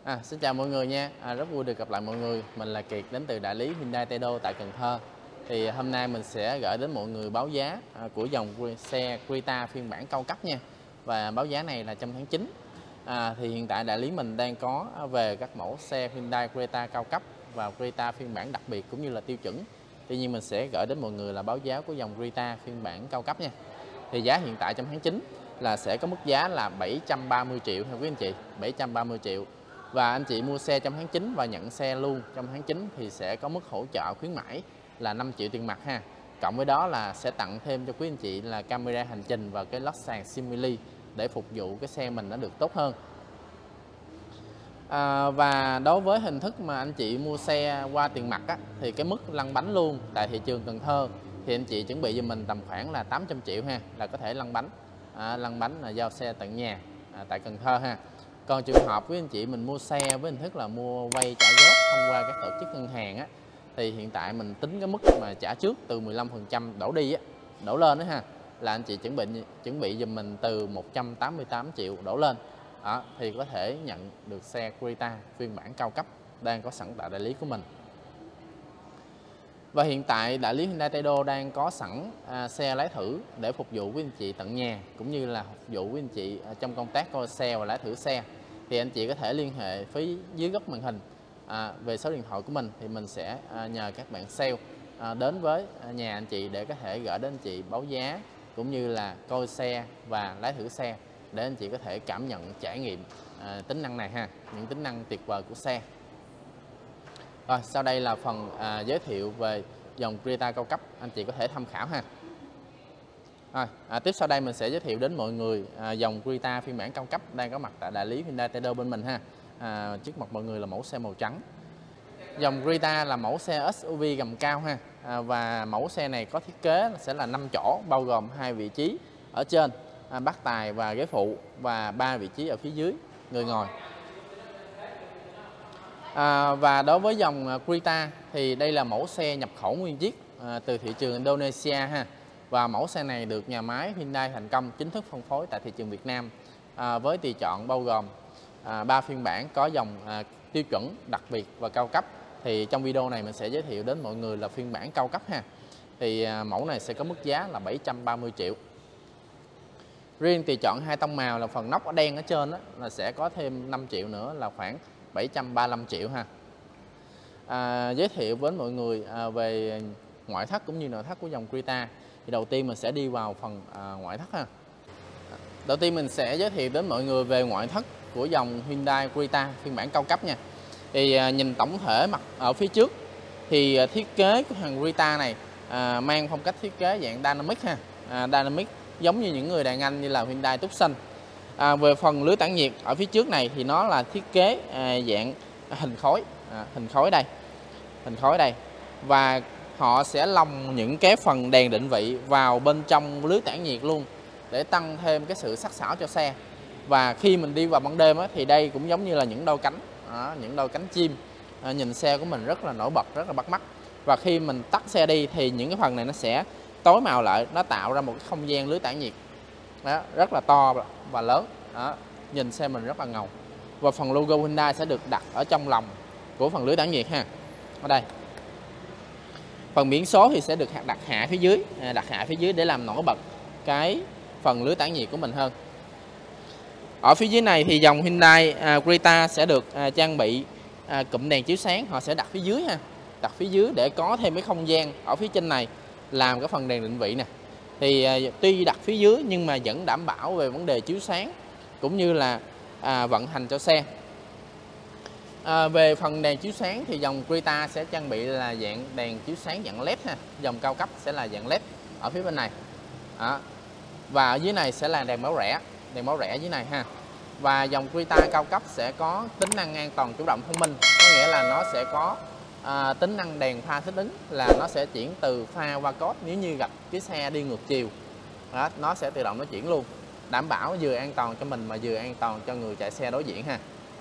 Xin chào mọi người nha. Rất vui được gặp lại mọi người. Mình là Kiệt đến từ đại lý Hyundai Taydo tại Cần Thơ. Thì hôm nay mình sẽ gửi đến mọi người báo giá của dòng xe Creta phiên bản cao cấp nha. Và báo giá này là trong tháng 9. Thì hiện tại đại lý mình đang có về các mẫu xe Hyundai Creta cao cấp và Creta phiên bản đặc biệt cũng như là tiêu chuẩn. Tuy nhiên mình sẽ gửi đến mọi người là báo giá của dòng Creta phiên bản cao cấp nha. Thì giá hiện tại trong tháng 9 là sẽ có mức giá là 730 triệu theo quý anh chị, 730 triệu. Và anh chị mua xe trong tháng 9 và nhận xe luôn trong tháng 9 thì sẽ có mức hỗ trợ khuyến mãi là 5 triệu tiền mặt ha. Cộng với đó là sẽ tặng thêm cho quý anh chị là camera hành trình và cái lót sàn simili để phục vụ cái xe mình nó được tốt hơn. Và đối với hình thức mà anh chị mua xe qua tiền mặt thì cái mức lăn bánh luôn tại thị trường Cần Thơ thì anh chị chuẩn bị giùm mình tầm khoảng là 800 triệu ha, là có thể lăn bánh. Lăn bánh là giao xe tận nhà tại Cần Thơ ha. Còn trường hợp với anh chị mình mua xe với hình thức là mua vay trả góp thông qua các tổ chức ngân hàng thì hiện tại mình tính cái mức mà trả trước từ 15% đổ đi đổ lên ha, là anh chị chuẩn bị giùm mình từ 188 triệu đổ lên. Thì có thể nhận được xe Creta phiên bản cao cấp đang có sẵn tại đại lý của mình. Và hiện tại đại lý Hyundai Taydo đang có sẵn xe lái thử để phục vụ quý anh chị tận nhà, cũng như là phục vụ quý anh chị trong công tác coi xe và lái thử xe. Thì anh chị có thể liên hệ phía dưới góc màn hình về số điện thoại của mình, thì mình sẽ nhờ các bạn sale đến với nhà anh chị để có thể gửi đến anh chị báo giá cũng như là coi xe và lái thử xe, để anh chị có thể cảm nhận trải nghiệm tính năng này ha, những tính năng tuyệt vời của xe. Rồi, sau đây là phần giới thiệu về dòng Creta cao cấp, anh chị có thể tham khảo ha. Tiếp sau đây mình sẽ giới thiệu đến mọi người dòng Creta phiên bản cao cấp đang có mặt tại đại lý Hyundai Taydo bên mình ha. Trước mặt mọi người là mẫu xe màu trắng. Dòng Creta là mẫu xe SUV gầm cao ha. Và mẫu xe này có thiết kế sẽ là 5 chỗ, bao gồm 2 vị trí ở trên bác tài và ghế phụ, và 3 vị trí ở phía dưới người ngồi. Và đối với dòng Creta thì đây là mẫu xe nhập khẩu nguyên chiếc từ thị trường Indonesia ha. Và mẫu xe này được nhà máy Hyundai thành công chính thức phân phối tại thị trường Việt Nam với tùy chọn bao gồm 3 phiên bản có dòng tiêu chuẩn, đặc biệt và cao cấp. Thì trong video này mình sẽ giới thiệu đến mọi người là phiên bản cao cấp ha. Thì mẫu này sẽ có mức giá là 730 triệu. Riêng tùy chọn 2 tông màu là phần nóc đen ở trên là sẽ có thêm 5 triệu nữa, là khoảng 735 triệu ha. Giới thiệu với mọi người về ngoại thất cũng như nội thất của dòng Creta. Thì đầu tiên mình sẽ đi vào phần ngoại thất ha. Đầu tiên mình sẽ giới thiệu đến mọi người về ngoại thất của dòng Hyundai Creta phiên bản cao cấp nha. Thì nhìn tổng thể mặt ở phía trước thì thiết kế của thằng Creta này mang phong cách thiết kế dạng dynamic ha. Dynamic giống như những người đàn anh như là Hyundai Tucson. Về phần lưới tản nhiệt ở phía trước này thì nó là thiết kế dạng hình khối, hình khối đây, và họ sẽ lồng những cái phần đèn định vị vào bên trong lưới tản nhiệt luôn để tăng thêm cái sự sắc sảo cho xe. Và khi mình đi vào ban đêm thì đây cũng giống như là những đôi cánh chim, nhìn xe của mình rất là nổi bật, rất là bắt mắt. Và khi mình tắt xe đi thì những cái phần này nó sẽ tối màu lại, nó tạo ra một cái không gian lưới tản nhiệt rất là to và lớn. Nhìn xe mình rất là ngầu. Và phần logo Hyundai sẽ được đặt ở trong lòng của phần lưới tản nhiệt ha, ở đây. Phần biển số thì sẽ được đặt hạ phía dưới để làm nổi bật cái phần lưới tản nhiệt của mình hơn. Ở phía dưới này thì dòng Hyundai Creta sẽ được trang bị cụm đèn chiếu sáng, họ sẽ đặt phía dưới ha, đặt phía dưới để có thêm cái không gian ở phía trên này làm cái phần đèn định vị nè. Thì tuy đặt phía dưới nhưng mà vẫn đảm bảo về vấn đề chiếu sáng cũng như là vận hành cho xe. Về phần đèn chiếu sáng thì dòng Creta sẽ trang bị là dạng đèn chiếu sáng dạng LED ha. Dòng cao cấp sẽ là dạng LED ở phía bên này. Và ở dưới này sẽ là đèn báo rẽ dưới này ha. Và dòng Creta cao cấp sẽ có tính năng an toàn chủ động thông minh, có nghĩa là nó sẽ có tính năng đèn pha thích ứng, là nó sẽ chuyển từ pha qua code nếu như gặp cái xe đi ngược chiều. Nó sẽ tự động nó chuyển luôn, đảm bảo vừa an toàn cho mình mà vừa an toàn cho người chạy xe đối diện ha.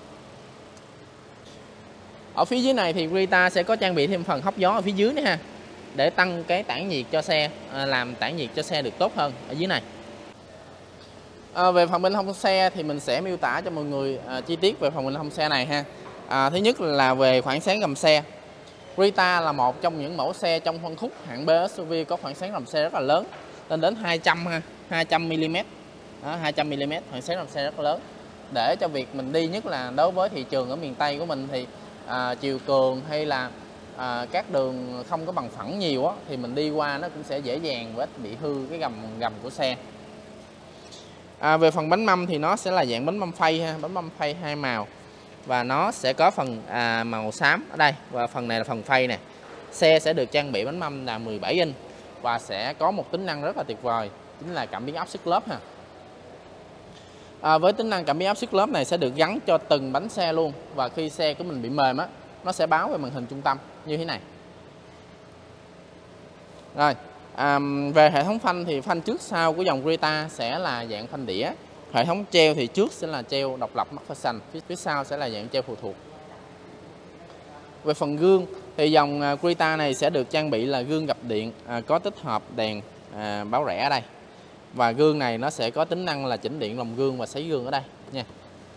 Ở phía dưới này thì Creta sẽ có trang bị thêm phần hốc gió ở phía dưới nữa ha, để tăng cái tản nhiệt cho xe, làm tản nhiệt cho xe được tốt hơn ở dưới này. Về phần bên hông xe thì mình sẽ miêu tả cho mọi người chi tiết về phần bên hông xe này ha. Thứ nhất là về khoảng sáng gầm xe. Creta là một trong những mẫu xe trong phân khúc hạng B SUV có khoảng sáng gầm xe rất là lớn, lên đến 200 ha, 200 mm. Đó, 200 mm khoảng sáng gầm xe rất là lớn. Để cho việc mình đi, nhất là đối với thị trường ở miền Tây của mình thì chiều cường hay là các đường không có bằng phẳng nhiều á, thì mình đi qua nó cũng sẽ dễ dàng và ít bị hư cái gầm của xe. Về phần bánh mâm thì nó sẽ là dạng bánh mâm phay ha, bánh mâm phay hai màu và nó sẽ có phần màu xám ở đây, và phần này là phần phay nè. Xe sẽ được trang bị bánh mâm là 17 inch và sẽ có một tính năng rất là tuyệt vời, chính là cảm biến áp suất lớp ha. Với tính năng cảm biến áp suất lớp này sẽ được gắn cho từng bánh xe luôn, và khi xe của mình bị mềm á, nó sẽ báo về màn hình trung tâm như thế này. Rồi, về hệ thống phanh thì phanh trước sau của dòng Creta sẽ là dạng phanh đĩa. Hệ thống treo thì trước sẽ là treo độc lập McPherson, phía sau sẽ là dạng treo phụ thuộc. Về phần gương thì dòng Creta này sẽ được trang bị là gương gập điện, có tích hợp đèn báo rẽ ở đây. Và gương này nó sẽ có tính năng là chỉnh điện lồng gương và sấy gương ở đây nha.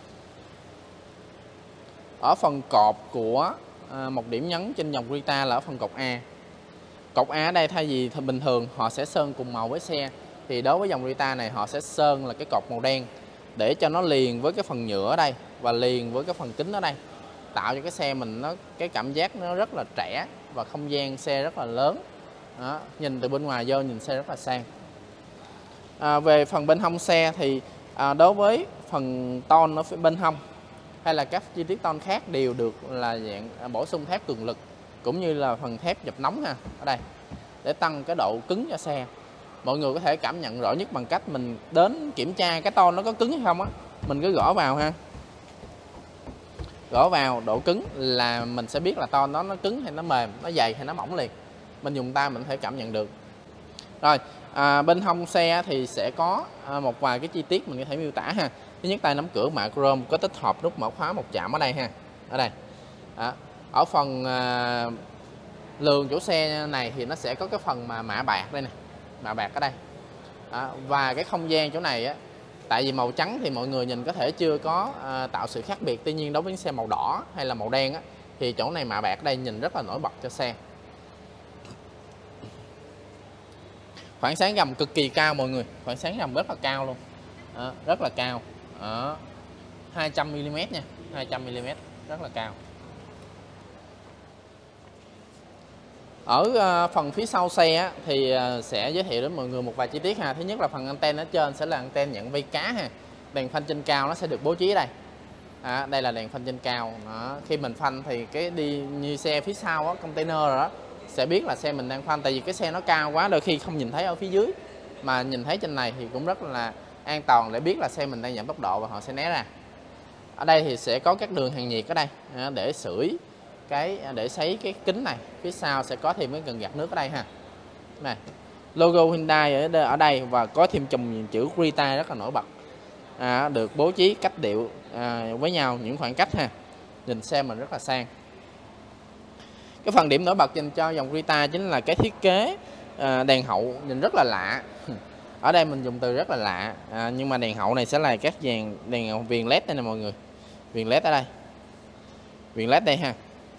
Ở phần cột của một điểm nhấn trên dòng Creta là ở phần cột A. Cột A ở đây thay vì bình thường họ sẽ sơn cùng màu với xe, thì đối với dòng Creta này họ sẽ sơn là cái cột màu đen để cho nó liền với cái phần nhựa ở đây và liền với cái phần kính ở đây, tạo cho cái xe mình cái cảm giác nó rất là trẻ và không gian xe rất là lớn. Đó, nhìn từ bên ngoài vô nhìn xe rất là sang. Về phần bên hông xe thì đối với phần ton ở phía bên hông hay là các chi tiết ton khác đều được là dạng bổ sung thép cường lực, cũng như là phần thép dập nóng ha ở đây, để tăng cái độ cứng cho xe. Mọi người có thể cảm nhận rõ nhất bằng cách mình đến kiểm tra cái ton nó có cứng hay không á. Mình cứ gõ vào ha, gõ vào độ cứng là mình sẽ biết là ton đó nó cứng hay nó mềm, nó dày hay nó mỏng liền. Mình dùng tay mình có thể cảm nhận được. Rồi, bên hông xe thì sẽ có một vài cái chi tiết mình có thể miêu tả ha. Thứ nhất, tay nắm cửa mạ chrome có tích hợp nút mở khóa một chạm ở đây ha. Ở đây. Ở phần lường chỗ xe này thì nó sẽ có cái phần mà mạ bạc đây nè, mạ bạc ở đây. Và cái không gian chỗ này á, tại vì màu trắng thì mọi người nhìn có thể chưa có tạo sự khác biệt. Tuy nhiên đối với xe màu đỏ hay là màu đen á, thì chỗ này mạ bạc đây nhìn rất là nổi bật cho xe. Khoảng sáng gầm cực kỳ cao mọi người, khoảng sáng gầm rất là cao luôn. Rất là cao. 200 mm nha, 200 mm rất là cao. Ở phần phía sau xe á, thì sẽ giới thiệu đến mọi người một vài chi tiết ha. Thứ nhất là phần anten ở trên sẽ là anten nhận vây cá ha. Đèn phanh trên cao nó sẽ được bố trí ở đây. Đây là đèn phanh trên cao. Khi mình phanh thì cái đi như xe phía sau á, container rồi đó, sẽ biết là xe mình đang phanh. Tại vì cái xe nó cao quá, đôi khi không nhìn thấy ở phía dưới, mà nhìn thấy trên này thì cũng rất là an toàn để biết là xe mình đang giảm tốc độ và họ sẽ né ra. Ở đây thì sẽ có các đường hàng nhiệt ở đây để sưởi để sấy cái kính này. Phía sau sẽ có thêm cái cần gạt nước ở đây ha. Này, logo Hyundai ở đây và có thêm chùm chữ Creta rất là nổi bật. Được bố trí cách điệu với nhau những khoảng cách ha. Nhìn xe mình rất là sang. Cái phần điểm nổi bật dành cho dòng Creta chính là cái thiết kế đèn hậu nhìn rất là lạ. Ở đây mình dùng từ rất là lạ, nhưng mà đèn hậu này sẽ là các dàn đèn viền led đây nè mọi người. Viền led ở đây, viền led đây ha.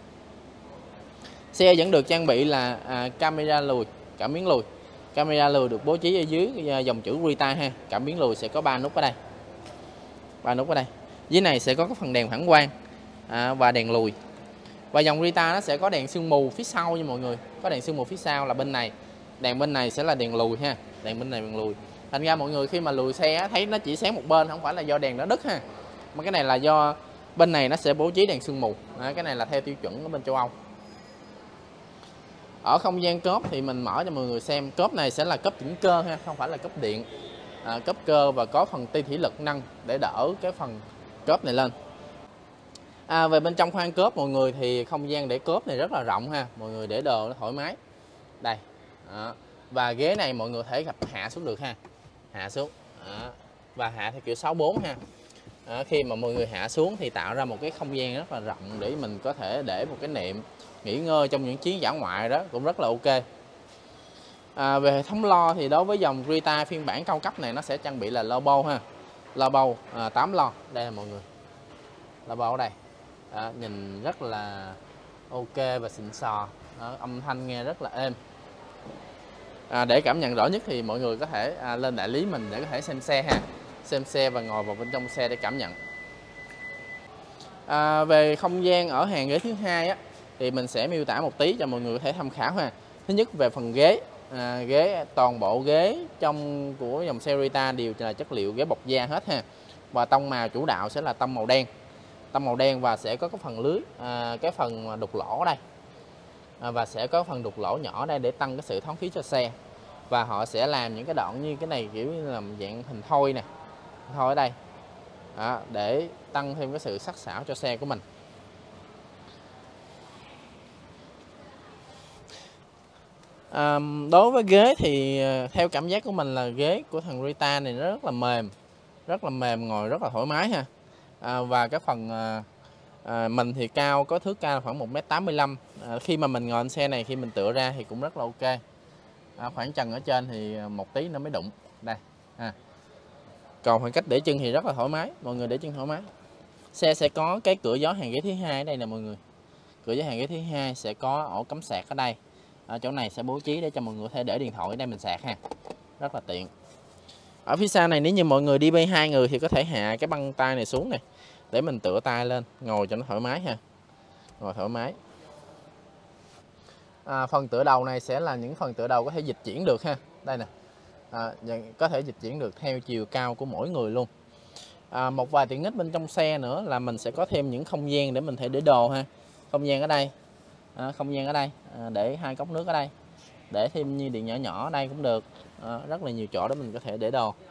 Xe vẫn được trang bị là camera lùi, cảm biến lùi. Camera lùi được bố trí ở dưới dòng chữ Creta ha. Cảm biến lùi sẽ có 3 nút ở đây, 3 nút ở đây. Dưới này sẽ có cái phần đèn phản quang và đèn lùi. Và dòng Creta nó sẽ có đèn sương mù phía sau nha mọi người. Có đèn sương mù phía sau là bên này. Đèn bên này sẽ là đèn lùi ha. Đèn bên này đèn lùi. Thành ra mọi người khi mà lùi xe thấy nó chỉ sáng một bên, không phải là do đèn nó đứt ha. Mà cái này là do bên này nó sẽ bố trí đèn sương mù. Cái này là theo tiêu chuẩn ở bên châu Âu. Ở không gian cốp thì mình mở cho mọi người xem. Cốp này sẽ là cốp chỉnh cơ ha, không phải là cốp điện. Cốp cơ và có phần ti thủy lực nâng để đỡ cái phần cốp này lên. Về bên trong khoang cốp mọi người thì không gian để cốp này rất là rộng ha. Mọi người để đồ nó thoải mái. Đây. Và ghế này mọi người thể hạ xuống được ha. Hạ xuống. Và hạ theo kiểu 64 ha. Khi mà mọi người hạ xuống thì tạo ra một cái không gian rất là rộng để mình có thể để một cái nệm nghỉ ngơi trong những chuyến dã ngoại, đó cũng rất là ok. Về hệ thống lo thì đối với dòng Creta phiên bản cao cấp này nó sẽ trang bị là lobo ha. lo bầu 8 lo. Đây là mọi người, lo bầu ở đây. Nhìn rất là ok và xịn sò. Âm thanh nghe rất là êm. Để cảm nhận rõ nhất thì mọi người có thể lên đại lý mình để có thể xem xe ha, xem xe và ngồi vào bên trong xe để cảm nhận. Về không gian ở hàng ghế thứ hai thì mình sẽ miêu tả một tí cho mọi người có thể tham khảo ha. Thứ nhất về phần ghế, toàn bộ ghế trong của dòng xe Rita đều là chất liệu ghế bọc da hết ha, và tông màu chủ đạo sẽ là tông màu đen và sẽ có cái phần lưới, cái phần đục lỗ ở đây, và sẽ có phần đục lỗ nhỏ đây để tăng cái sự thoáng khí cho xe. Và họ sẽ làm những cái đoạn như cái này kiểu như là dạng hình thoi nè, thoi ở đây để tăng thêm cái sự sắc sảo cho xe của mình. Đối với ghế thì theo cảm giác của mình là ghế của thằng Rita này nó rất là mềm, ngồi rất là thoải mái ha. Và cái phần mình thì có thước cao khoảng 1m85. Khi mà mình ngồi trên xe này, khi mình tựa ra thì cũng rất là ok. Khoảng trần ở trên thì một tí nó mới đụng đây. Còn khoảng cách để chân thì rất là thoải mái, mọi người để chân thoải mái. Xe sẽ có cái cửa gió hàng ghế thứ hai ở đây nè mọi người. Cửa gió hàng ghế thứ hai sẽ có ổ cắm sạc ở đây. Chỗ này sẽ bố trí để cho mọi người có thể để điện thoại ở đây mình sạc ha, rất là tiện. Ở phía sau này nếu như mọi người đi bay 2 người thì có thể hạ cái băng tay này xuống này để mình tựa tay lên ngồi cho nó thoải mái ha, ngồi thoải mái. Phần tựa đầu này sẽ là những phần tựa đầu có thể dịch chuyển được ha, đây nè, có thể dịch chuyển được theo chiều cao của mỗi người luôn. Một vài tiện ích bên trong xe nữa là mình sẽ có thêm những không gian để mình thể để đồ ha, không gian ở đây, để 2 cốc nước ở đây, để thêm như điện nhỏ nhỏ ở đây cũng được, rất là nhiều chỗ để mình có thể để đồ.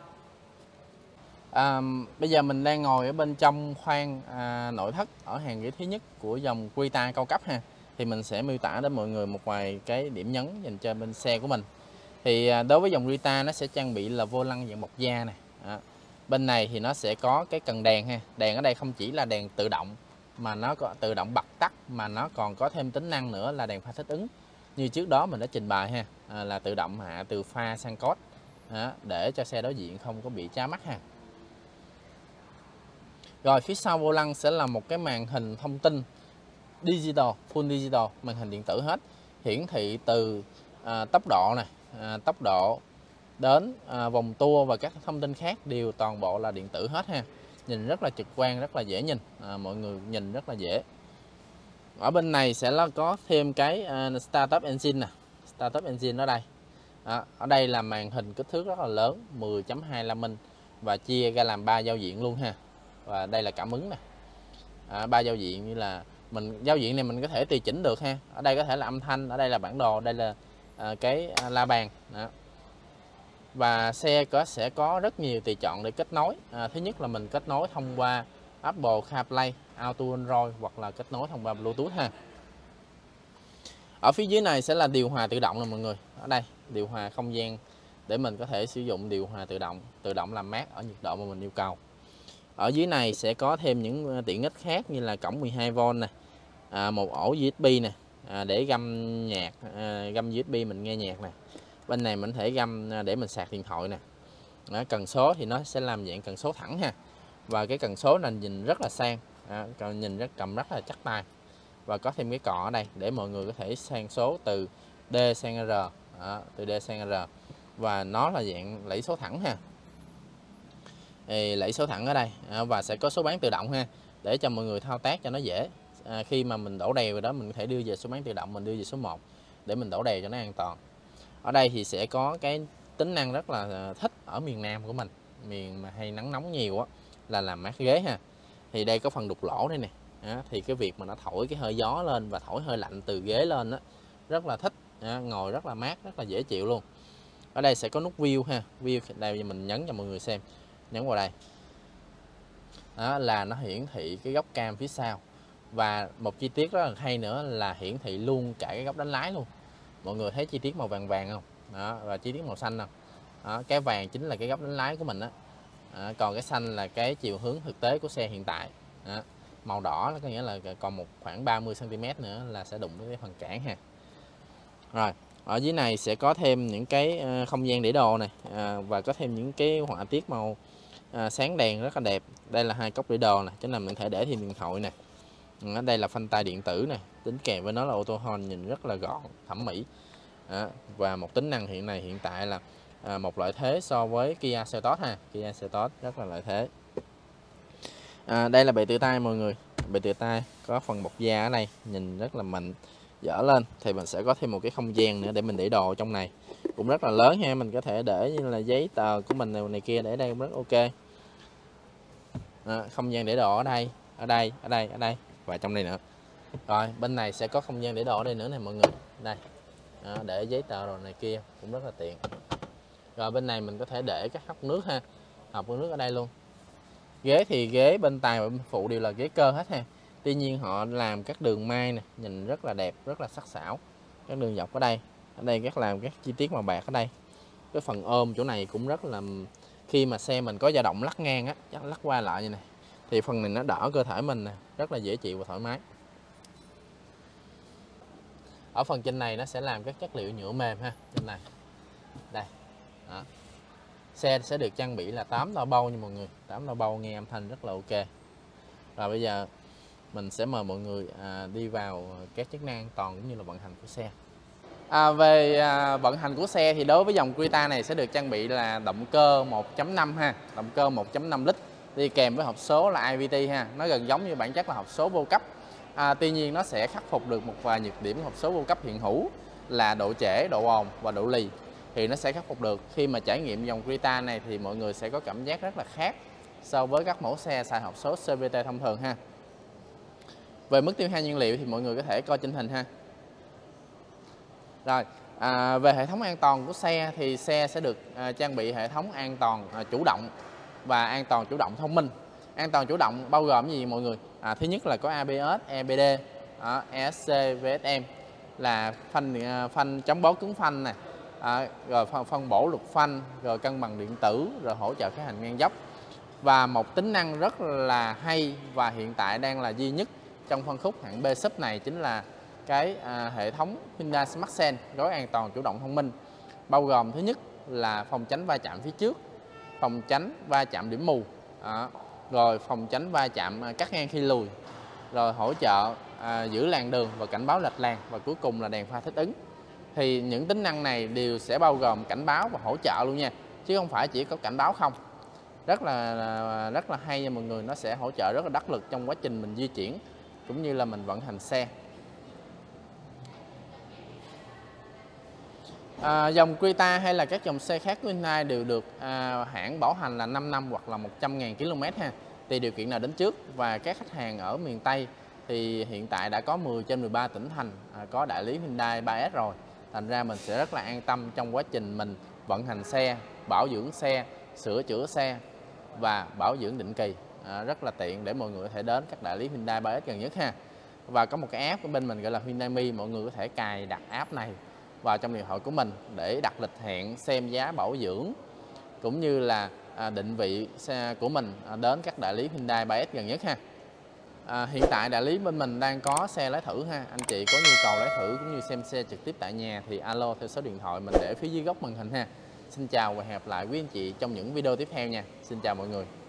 Bây giờ mình đang ngồi ở bên trong khoang nội thất ở hàng ghế thứ nhất của dòng Rita cao cấp ha, thì mình sẽ miêu tả đến mọi người một vài cái điểm nhấn dành cho bên xe của mình. Thì đối với dòng Rita nó sẽ trang bị là vô lăng dạng bọc da này. Bên này thì nó sẽ có cái cần đèn ha, đèn ở đây không chỉ là đèn tự động mà nó có tự động bật tắt, mà nó còn có thêm tính năng nữa là đèn pha thích ứng như trước đó mình đã trình bày ha, là tự động hạ từ pha sang code để cho xe đối diện không có bị chá mắt ha. Rồi phía sau vô lăng sẽ là một cái màn hình thông tin digital, full digital, màn hình điện tử hết, hiển thị từ tốc độ này, tốc độ đến vòng tua và các thông tin khác đều toàn bộ là điện tử hết ha. Nhìn rất là trực quan, rất là dễ nhìn, mọi người nhìn rất là dễ. Ở bên này sẽ có thêm cái Startup Engine nè, Startup Engine ở đây. Ở đây là màn hình kích thước rất là lớn, 10.25 inch và chia ra làm 3 giao diện luôn ha. Và đây là cảm ứng nè, 3 giao diện, như là giao diện này mình có thể tùy chỉnh được ha. Ở đây có thể là âm thanh, ở đây là bản đồ, đây là cái la bàn đó. Và xe sẽ có rất nhiều tùy chọn để kết nối. Thứ nhất là mình kết nối thông qua Apple CarPlay, Auto Android hoặc là kết nối thông qua Bluetooth ha. Ở phía dưới này sẽ là điều hòa tự động nè mọi người. Ở đây điều hòa không gian để mình có thể sử dụng điều hòa tự động làm mát ở nhiệt độ mà mình yêu cầu. Ở dưới này sẽ có thêm những tiện ích khác như là cổng 12V nè, một ổ USB nè, để găm nhạc, găm USB mình nghe nhạc nè. Bên này mình có thể găm để mình sạc điện thoại nè. Cần số thì nó sẽ làm dạng cần số thẳng ha. Và cái cần số này nhìn rất là sang, nhìn cầm rất là chắc tay. Và có thêm cái cọ ở đây để mọi người có thể sang số từ D sang R, từ D sang R. Và nó là dạng lẫy số thẳng ha. Lẫy số thẳng ở đây, và sẽ có số bán tự động ha, để cho mọi người thao tác cho nó dễ. Khi mà mình đổ đèo rồi đó, mình có thể đưa về số bán tự động, mình đưa về số 1 để mình đổ đèo cho nó an toàn. Ở đây thì sẽ có cái tính năng rất là thích ở miền Nam của mình, miền mà hay nắng nóng nhiều là làm mát ghế ha. Thì đây có phần đục lỗ đây nè, thì cái việc mà nó thổi cái hơi gió lên và thổi hơi lạnh từ ghế lên rất là thích, ngồi rất là mát, rất là dễ chịu luôn. Ở đây sẽ có nút view ha, view đây mình nhấn cho mọi người xem, nhấn vào đây là nó hiển thị cái góc cam phía sau. Và một chi tiết rất là hay nữa là hiển thị luôn cả cái góc đánh lái luôn. Mọi người thấy chi tiết màu vàng vàng không? Và chi tiết màu xanh không? Cái vàng chính là cái góc đánh lái của mình còn cái xanh là cái chiều hướng thực tế của xe hiện tại. Màu đỏ có nghĩa là còn khoảng 30 cm nữa là sẽ đụng với cái phần cản ha. Rồi ở dưới này sẽ có thêm những cái không gian để đồ này, và có thêm những cái họa tiết màu sáng đèn rất là đẹp. Đây là hai cốc để đồ nè, chính là mình có thể để thêm điện thoại nè. Ở đây là phanh tay điện tử nè, tính kèm với nó là auto hold, nhìn rất là gọn, thẩm mỹ. Và một tính năng hiện tại là một lợi thế so với Kia Seltos ha. Kia Seltos rất là lợi thế. Đây là bệ tựa tay mọi người. Bệ tựa tay có phần bọc da ở đây, nhìn rất là mịn. Dở lên thì mình sẽ có thêm một cái không gian nữa để mình để đồ trong này, cũng rất là lớn ha. Mình có thể để như là giấy tờ của mình này kia để đây cũng rất ok. Không gian để đồ ở đây, và trong đây nữa. Rồi bên này sẽ có không gian để đồ ở đây nữa này mọi người. Đây để giấy tờ rồi này kia cũng rất là tiện. Rồi bên này mình có thể để các hốc nước ha, hộc nước ở đây luôn. Ghế thì ghế bên tài và bên phụ đều là ghế cơ hết ha. Tuy nhiên họ làm các đường may nè, nhìn rất là đẹp, rất là sắc sảo. Các đường dọc ở đây các làm các chi tiết màu bạc ở đây. Cái phần ôm chỗ này cũng rất là, khi mà xe mình có dao động lắc ngang á, chắc lắc qua lại như này thì phần này nó đỡ cơ thể mình nè, rất là dễ chịu và thoải mái. Ở phần trên này nó sẽ làm các chất liệu nhựa mềm ha, trên này. Đây. Đó. Xe sẽ được trang bị là 8 loa bâu nha mọi người, 8 loa bâu nghe âm thanh rất là ok. Và bây giờ mình sẽ mời mọi người đi vào các chức năng an toàn cũng như là vận hành của xe. Về vận hành của xe thì đối với dòng Creta này sẽ được trang bị là động cơ 1.5 ha, động cơ 1.5 lít đi kèm với hộp số là IVT ha, nó gần giống như bản chất là hộp số vô cấp. Tuy nhiên nó sẽ khắc phục được một vài nhược điểm hộp số vô cấp hiện hữu là độ trễ, độ ồn và độ lì, thì nó sẽ khắc phục được. Khi mà trải nghiệm dòng Creta này thì mọi người sẽ có cảm giác rất là khác so với các mẫu xe xài hộp số CVT thông thường ha. Về mức tiêu hao nhiên liệu thì mọi người có thể coi trên hình ha. Rồi, về hệ thống an toàn của xe thì xe sẽ được trang bị hệ thống an toàn chủ động và an toàn chủ động thông minh. An toàn chủ động bao gồm gì mọi người? Thứ nhất là có ABS, EBD, ESC, VSM là phanh chống bó cứng phanh này, rồi phân bổ lục phanh, rồi cân bằng điện tử, rồi hỗ trợ cái hành ngang dốc. Và một tính năng rất là hay và hiện tại đang là duy nhất trong phân khúc hạng B-Sub này chính là cái hệ thống Hyundai Smart Sense, gói an toàn chủ động thông minh, bao gồm thứ nhất là phòng tránh va chạm phía trước, phòng tránh va chạm điểm mù, rồi phòng tránh va chạm cắt ngang khi lùi, rồi hỗ trợ giữ làn đường và cảnh báo lệch làn, và cuối cùng là đèn pha thích ứng. Thì những tính năng này đều sẽ bao gồm cảnh báo và hỗ trợ luôn nha, chứ không phải chỉ có cảnh báo không. Rất là hay nha mọi người, nó sẽ hỗ trợ rất là đắc lực trong quá trình mình di chuyển cũng như là mình vận hành xe. Dòng Creta hay là các dòng xe khác của Hyundai đều được hãng bảo hành là 5 năm hoặc là 100.000 km ha, tùy điều kiện nào đến trước. Và các khách hàng ở miền Tây thì hiện tại đã có 10 trên 13 tỉnh thành có đại lý Hyundai 3S rồi. Thành ra mình sẽ rất là an tâm trong quá trình mình vận hành xe, bảo dưỡng xe, sửa chữa xe và bảo dưỡng định kỳ. Rất là tiện để mọi người có thể đến các đại lý Hyundai 3S gần nhất ha. Và có một cái app của bên mình gọi là Hyundai Mi, mọi người có thể cài đặt app này vào trong điện thoại của mình để đặt lịch hẹn, xem giá bảo dưỡng cũng như là định vị xe của mình đến các đại lý Hyundai 3S gần nhất ha. Hiện tại đại lý bên mình đang có xe lái thử ha. Anh chị có nhu cầu lái thử cũng như xem xe trực tiếp tại nhà thì alo theo số điện thoại mình để phía dưới góc màn hình ha. Xin chào và hẹn gặp lại quý anh chị trong những video tiếp theo nha. Xin chào mọi người.